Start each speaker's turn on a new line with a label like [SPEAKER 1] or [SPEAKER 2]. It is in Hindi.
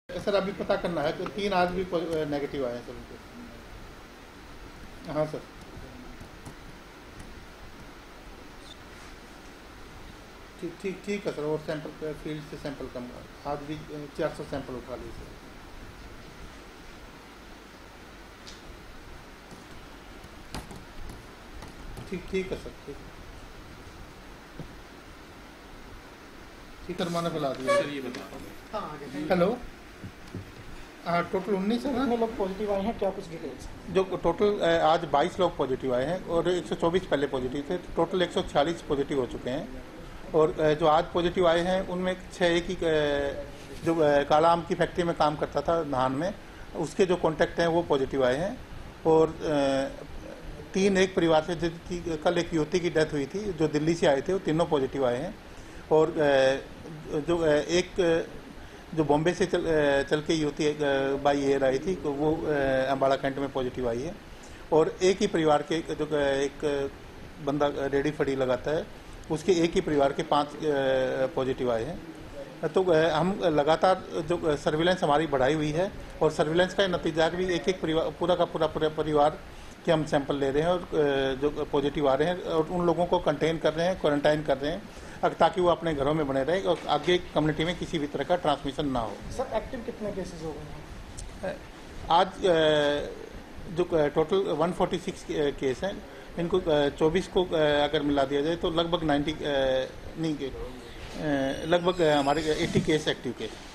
[SPEAKER 1] सर अभी पता करना है, तो 3 आज भी नेगेटिव आए हैं सर उनके। हाँ सर। ठीक है सर। और सैंपल फील्ड से सैंपल कम, आज भी 400 सैंपल उठा लिए सर। ठीक है सर। ठीक है, मैंने बुला दिया सर। ये बता। हेलो। हाँ, टोटल 19 है ना?
[SPEAKER 2] कितने लोग पॉजिटिव आए हैं, क्या कुछ डिटेल्स?
[SPEAKER 1] जो टोटल आज 22 लोग पॉजिटिव आए हैं और 124 पहले पॉजिटिव थे, तो टोटल 146 पॉजिटिव हो चुके हैं। और जो आज पॉजिटिव आए हैं उनमें 6 एक ही जो काला आम की फैक्ट्री में काम करता था नाहन में, उसके जो कॉन्टैक्ट हैं वो पॉजिटिव आए हैं। और 3 एक परिवार से जिनकी कल एक युवती की डेथ हुई थी जो दिल्ली से आए थे, वो तीनों पॉजिटिव आए हैं। और जो एक जो बॉम्बे से चल के युवती बाई एयर आई थी, तो वो अम्बाड़ा कैंट में पॉजिटिव आई है। और एक ही परिवार के जो एक बंदा रेडी फड़ी लगाता है, उसके एक ही परिवार के 5 पॉजिटिव आए हैं। तो हम लगातार जो सर्विलेंस हमारी बढ़ाई हुई है, और सर्विलेंस का नतीजा भी एक परिवार पूरा का पूरा परिवार के हम सैंपल ले रहे हैं और जो पॉजिटिव आ रहे हैं, और उन लोगों को कंटेन कर रहे हैं, क्वारंटाइन कर रहे हैं, ताकि वो अपने घरों में बने रहे और आगे कम्युनिटी में किसी भी तरह का ट्रांसमिशन ना हो।
[SPEAKER 2] सर एक्टिव कितने केसेस हो गए हैं?
[SPEAKER 1] आज जो टोटल 146 केस हैं, इनको 24 को अगर मिला दिया जाए तो लगभग 90 नहीं, लगभग हमारे 80 केस एक्टिव केस।